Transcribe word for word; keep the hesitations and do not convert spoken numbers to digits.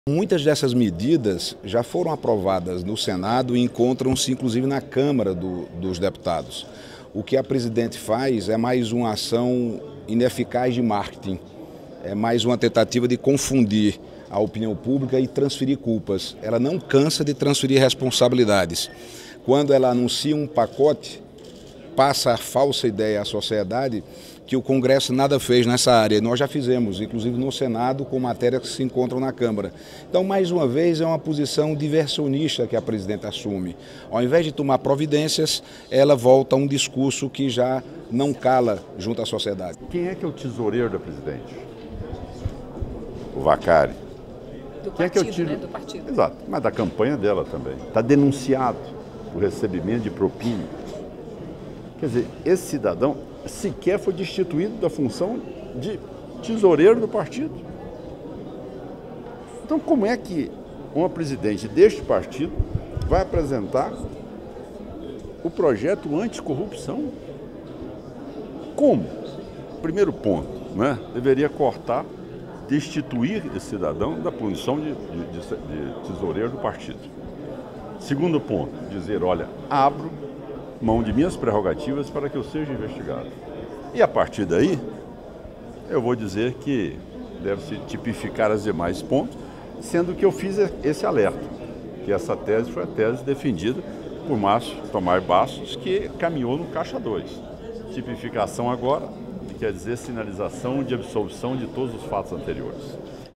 Muitas dessas medidas já foram aprovadas no Senado e encontram-se inclusive na Câmara do, dos Deputados. O que a presidente faz é mais uma ação ineficaz de marketing, é mais uma tentativa de confundir a opinião pública e transferir culpas. Ela não cansa de transferir responsabilidades. Quando ela anuncia um pacote, passa a falsa ideia à sociedade que o Congresso nada fez nessa área. Nós já fizemos, inclusive no Senado, com matérias que se encontram na Câmara. Então, mais uma vez, é uma posição diversionista que a presidente assume. Ao invés de tomar providências, ela volta a um discurso que já não cala junto à sociedade. Quem é que é o tesoureiro da presidente? O Vacari. Do Quem partido, é que é o tiro... né? Do partido. Exato, mas da campanha dela também. Está denunciado o recebimento de propina. Quer dizer, esse cidadão sequer foi destituído da função de tesoureiro do partido. Então, como é que uma presidente deste partido vai apresentar o projeto anticorrupção? Como? Primeiro ponto, né? Deveria cortar, destituir esse cidadão da posição de, de, de, de tesoureiro do partido. Segundo ponto, dizer, olha, abro mão de minhas prerrogativas para que eu seja investigado. E a partir daí, eu vou dizer que deve-se tipificar os demais pontos, sendo que eu fiz esse alerta, que essa tese foi a tese defendida por Márcio Tomás Bastos, que caminhou no caixa dois. Tipificação agora, que quer dizer sinalização de absolvição de todos os fatos anteriores.